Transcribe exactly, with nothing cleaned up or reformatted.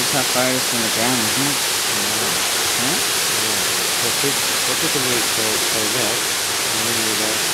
That's how far it is from the ground, isn't it? Yeah. Huh? Yeah. So, keep, so people need to, to that. And then we go.